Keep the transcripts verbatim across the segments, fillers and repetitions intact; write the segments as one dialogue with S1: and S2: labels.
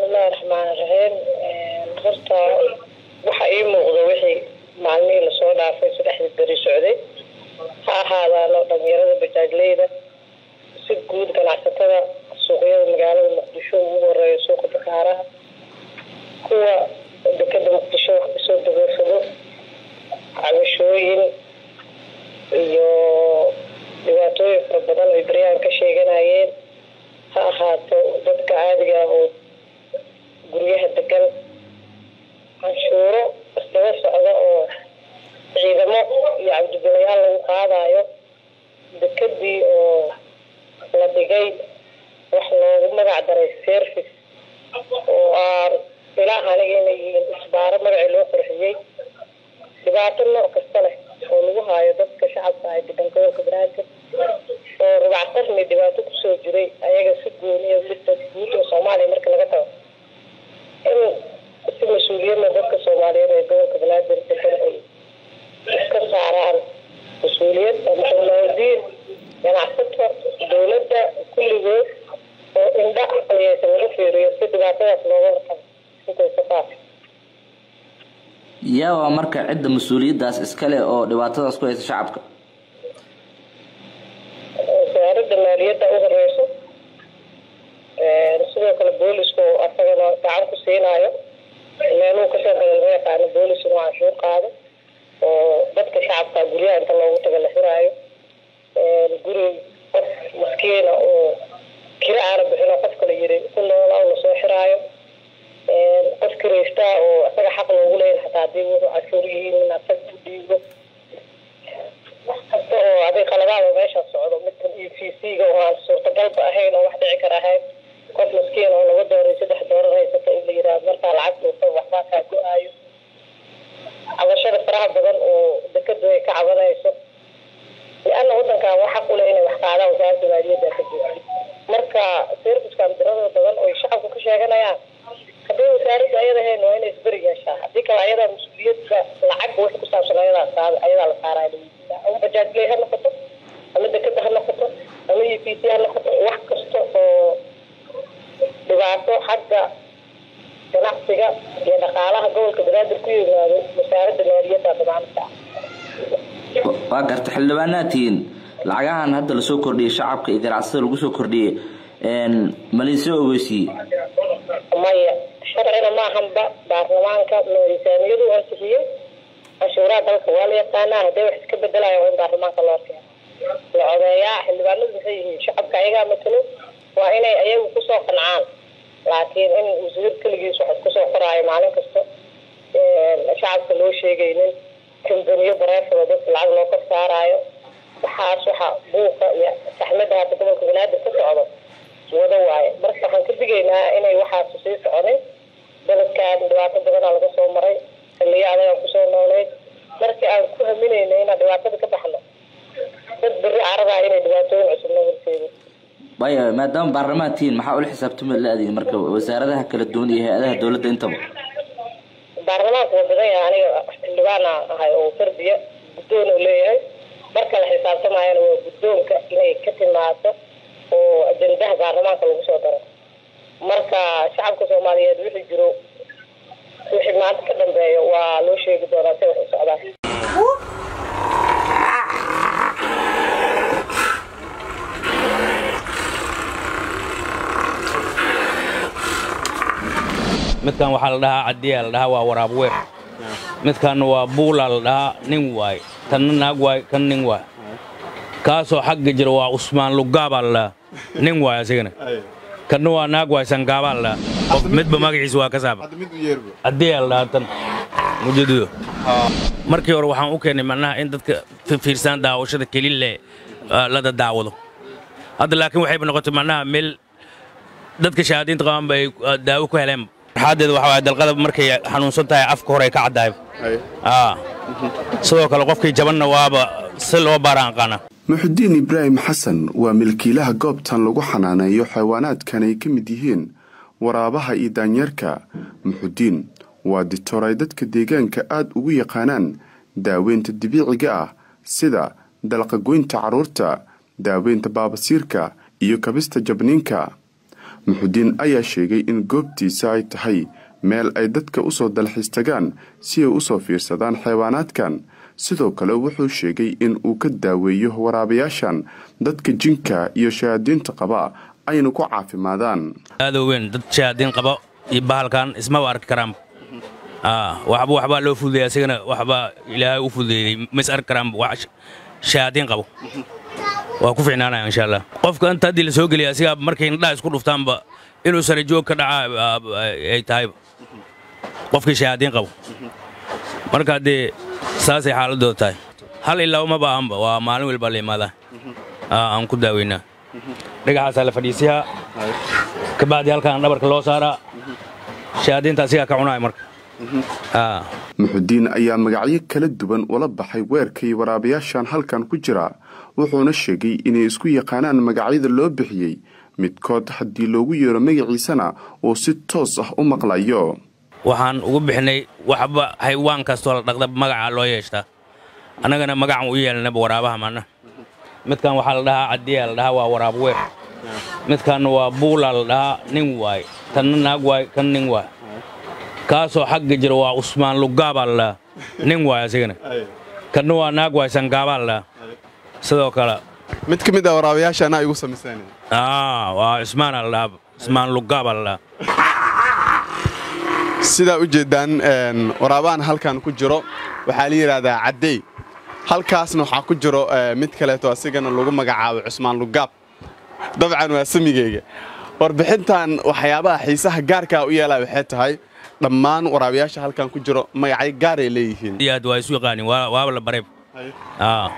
S1: الله الرحمن الرحيم horta waxa ay muuqdo wixii maalmihii la soo dhaafay saddexdii bari socday ha ahaadaan dhalinyarada bajaajleyda si guud ganacsatada suuqyada magaalada Muqdisho ugu horeeyo suuqa Bakaaraha kuwa dekada Muqdisho wax soo dabaysado cabashooyin iyo dhibaatooyin fara badan oo bariyaan ka sheeganayeen ha ahaato dadka caadiga ah oo guryaha degan canshuuro isdaba socda oo ciidamo iyo cabdibilayaal lagu qaadayo dekadii oo la dhigay wax loogu magac daray service oo aan ilaa aniga inay isbaaro magaci loo qurxiyay dhibaato nooc kasta leh oo lagu haayo dadka shacabka ay degan gobolka Banaadir oo rubactarni dhibaato ku soo jiray ayaga si gooni ah mid dad guud oo Soomaaliya marka laga tago in si mas'uuliyadda dadka Soomaaliyeed ee gobolka Banaadir degan ay iska saaraan mas'uuliyadda muhiimadiin ganacsatada dawladda kulligood oo indha aqliyaysan laga fiiriyo si dhibaatadaas looga hortago inta safaaf
S2: yaa marka cidda mas'uuliyaddaas iska leh oo dhibaatadaas ku haysta shacabka
S1: wasaaradda maaliyadda u horeyso ee sidoo kale booliska oo asagana gacan ku siinayo meeluu ka soo galay yaqaan booliska oo canshuur qaado oo dadka shacabka guryaha inta loogu tago la xiraayo ee guri qof maskiina oo kira aan bixin qof kale yiri kullu la soo xiraayo ee qof kireysta oo asaga xaq loogu leeyahay hataa hadii uu canshuur yihiin in asaga u dhiibo hatta oo aday qaladaada meesha socdo mid E F C ga oo suurtagal ahayn oo wax dhici kara ahayn qof maskiin oo lagu dooray saddex doolar haysta in la yiraahdo marka lacagta waxba ka go'ayo cabashada faraha badan oo dekadu ay ka cabanayso لأن waddanka waxa ku leeyahay wax qaada wasaaradda maaliyadda ka jiro marka service-ka amdirada badan oo shacabku ka sheeganayaan hadii wasaaradda ayada hayno inay isbari yeeshaa hadii kale ayada mas'uuliyadda lacag wax ku saabsan ayada qaad ayada la saarayo oo bajaajley ha noqoto ama dekada ha noqoto ama E F C ha noqoto wax kasta oo dhibaato xagga ganacsiga iyo dhaqaalaha gobolka Banaadir ku yimaado wasaaradda maaliyadda damaanadka
S2: waa garta xildhibaanatiin lacagahan hadda la soo kordhiyay shacabka iyo ganacsatada lagu soo kordhiyay een malisoo ogeysi
S1: maya sharciga ma hanba baarlamaanka miisaaniyadu oo sixiyay cashuuraha dalka waa la yaqaanaa hadii wax iska bedelayo in baarlamaanka loo keeno la odayaa xildhibaanadu waxay yihiin shacabka ayaga matalo waa inay ayagu ku soo qancaan laakiin in wasiir kaligiis wax ku soo qoraayo maalin kasta ee shacabka loo sheegaynin كمبنيه برافو dadka lacag loo ka saarayo waxaas waxa buuqa iyo saxmada gobolka Banaadir ka socdo wada waaye marka waxaan ka digaynaa inay waxaas sii soconay dadkan dhibaato badan laga soo maray xilliyada aan ku soo noolay marka aan ku haminayna in dhibaatada ka baxno dad bari araba inay dhibaatooyin cusub noo horseedo
S2: baya maadaama baarlamaantiin maxaa u xisaabtamo laadii marka wasaaradaha kala duwan iyo hay'adaha dawladda intaba baarlamaanka badan yahay aniga xildhibaana ahay oo fardiya guddoon oo leeyahay marka la xisaabtamaayana waa guddoonka inay ka timaado oo ajandaha baarlamaanka lagu soo daro marka shacabka Soomaaliyeed wixii jiro wixii maanta ka dambeeyo waa loo sheegi doonaa si wax u socdaan
S3: midkan waxa la dhahaa cadiya la dhahaa waa waraab weer midkan waa buula la dhahaa nin waay tan naag waay kan nin waay kaasoo xagga jira waa Usmaan Lugaaba la nin waay asagana kan waa naag waay Sangaaba la midba magaciisa waa ka saaba cadiya la tan mujaddid markii hore waxaan u keenay macnaha in dadka fiirsan daawashada kaliile la daawado hadda laakiin waxay noqotay macnaha meel dadka shahaadiinta qaban bay daawo ku heleen حادد waxa dalqada markay xanuunsan tahay afka hore ka cadaay ah sidoo kale qofkii jabanna waaba si loo baaraan qana
S4: Muxudiin Ibraahim Xasan waa milkiilaha goobtan lagu xanaaneeyo xayawaanaadkan ay ka mid yihiin waraabaha iyo daanyarka Muxudiin waa dictoray dadka deegaanka aad ugu yaqaanaan daaweynta dabiiciga ah sida dalqa goynta caruurta daaweynta baabasiirka iyo kabista jabniinka Muxudiin ayaa sheegay in goobtiisa ay tahay meel ay dadka u soo dalxiis tagaan si ay u soo fiirsadaan xayawaanaadkan. sidoo kale wuxuu sheegay in uu ka daaweeyo waraabayaashan dadka jinka iyo shayaadiinta qaba ayna ku caafimaadaan.
S3: aad weyn dad shayaadiin qaba iyo bahalkan isma arki karaan. ah waxba waxba loo fududeeyay asigana waxba ilaahay u fududeeyay mas arki karaan wax shayaadiin qabo. waa ku fiicnaanaa insha Allah qofka inta hadii la soo galiyo asiga markay indhaha isku dhuftaanba inuu sare joog ka dhaca ay tahay qofka shayaadiin qabo. marka de saasay xaaladooda tahay hal ilaa uma baahanba waa maalin walba la imaada aan ku daaweynaa dhagaxaas la fadhiisiyaa ka baadi halkaan dhabarka loo saaraa shayaadiinta asiga ka cunay marka. ah
S4: Muxudiin ayaa magacyo kala duwan ula baxay weerkay waraabayaashan halkan ku jira wuxuuna sheegay inay isku yaqaanaan magacyada loo bixiyay midkood hadii loogu yeero magaciisana oo si toos ah u maqlayo.
S3: waxaan ugu bixinay waxba haywaan kasto la dhaqda magaca loo yeeshtaa anagana magacan u yeelnay waraabaha maana midkan waxa la dhahaa cadiya la dhahaa waa waraab weer midkan waa buula la dhahaa nin waay tan naag waay kan nin waay kaasoo xagga jira waa Usmaan Lugaaba la nin waay asigana kan waa naag waay Sangaaba la sidoo kale
S5: mid kamid ah waraabayaashana ay ugu sameeyeen
S3: ah waa Usmaan la dhahaa Usmaan Lugaaba la
S5: sida u jeedaan een waraabaan halkan ku jiro waxa la yiraahdaa caday halkaasna waxa ku jiro mid kale oo asigana lagu magacaabo Usmaan Lugaab dabcan waa samigeyga warbixintan waxyaabaha xiisaha gaarka u yeelay waxay tahay dhammaan waraabayaasha halkan ku jiro magacay gaar ay leeyihiin
S3: iyad way isu yaqaan waa la baray ah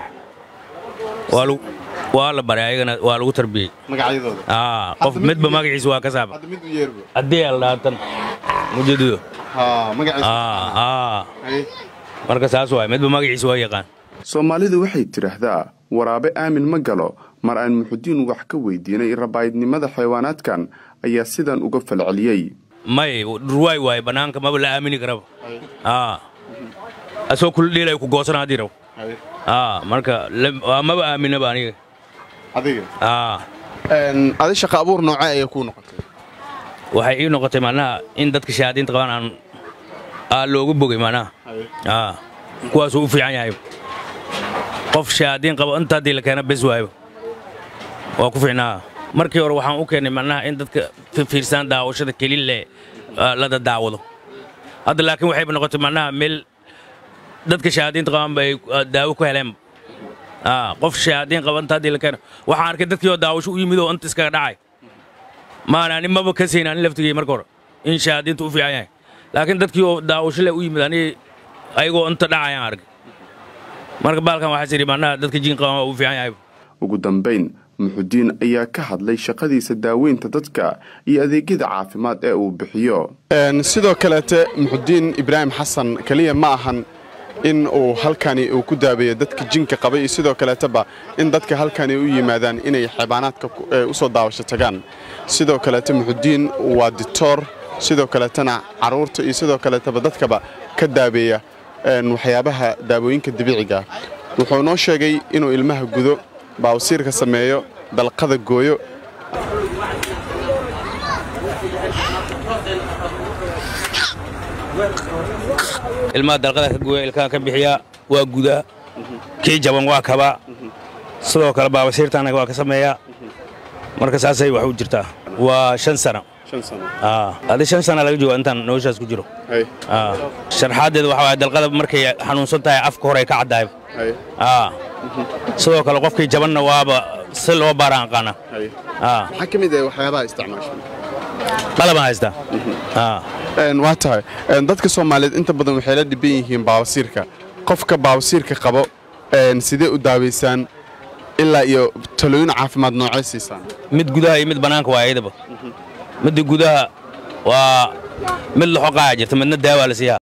S3: walu waa la baray ayagana waa lagu tarbiyay
S5: magacyadooda
S3: ah qof midba magaciisa waa ka saaba
S5: hadda mid u yeerbo
S3: hadii la tan mujaddid
S5: ha magaciisa
S3: ah ah marka saas way midba magaciisa waa yaqaan.
S4: Soomaalidu waxay tiraahdaa waraabe aamin ma galo mar aan Muxudiin wax ka weydiinay rabaayadnimada xayawaanaadkan ayaa sidan uga falceliyay.
S3: may ruwaay way banaanka ma la aamini karo ah asoo kul dhilay ku goosanaa diro ah marka ma ba aamina ba aniga
S5: adiga
S3: ah
S5: een adi shaqo abuur noocay ay ku noqotay
S3: waxay ii noqotay macnaha in dadka shayaadiinta qabaan aan aa loogu bogay macnaha ah kuwaas uu fiican yahay qof shayaadiin qabo inta hadii la keena bes waayo waa ku fiicnaa markii hore waxaan u keenay macnaha in dadka fiirsan daawashada kaliile la daawado hadda laakiin waxay noqotay macnaha meel dadka shayaadiinta qabaan bay daawo ku heleen ah qof shayaadiin qabo inta hadii la keena waxaan arkay dadkii daawasho u yimid oo inta iska dhacay maana ani maba ka siinaan laftigay markii hore in shayaadiintu u fiican yahay laakiin dadkii daawasho le u yimid ani ayagoo inta dhacayaan arkay marka baalkan waxa siri macnaha dadka jin qaba u fiican yahay.
S4: ugu dambeyn Muxudiin ayaa ka hadlay shaqadiisa daaweynta dadka iyo adeegyada caafimaad ee uu bixiyo.
S5: een sidoo kale Muxudiin Ibraahim Xasan kaliya ma ahan in uu halkani uu ku daaweeyo dadka jinka qaba iyo sidoo kale taba in dadka halkani u yimaadaan inay xayawaanaadka u soo daawasho tagaan sidoo kale Muxudiin waa doctor sidoo kale tana caruurta iyo sidoo kale taba dadkaba ka daaweeya een waxyaabaha daawooyinka dabiiciga wuxuu noo sheegay inuu ilmaha gudo baawsiirka sameeyo dalqada gooyo
S3: ilmaha dalqada ka gooyo ilka ka bixiya waa guda kii jaban waa kaba sidoo kale baawsiirtana waa ka sameeya marka saasay wax u jirtaa waa shan sano
S5: shan sano
S3: ah hada shan sano laga joogo intaan noloshaas ku jiro
S5: hay
S3: ah sharxaadeed waxa ay dalqada markay xanuunsan tahay afka hore ka cadaay
S5: hay
S3: ah sidoo kale qofkii jabanna waaba si loo baaraan qana
S5: hay
S3: ah
S5: waxa kamid ah waxyaabaha isticmaasho
S3: qalabaan haysta ah
S5: een waa tahay een dadka Soomaaliyeed inta badan waxay la dhiban yihiin baawsiirka qofka baawsiirka qabo een sidee u daaweysaan ilaa iyo talooyin caafimaad noocay siisaan
S3: mid gudaha iyo mid banaanka waa ayadaba mid gudaha waa mid la xoqaa jirta midna daawa la siiyaa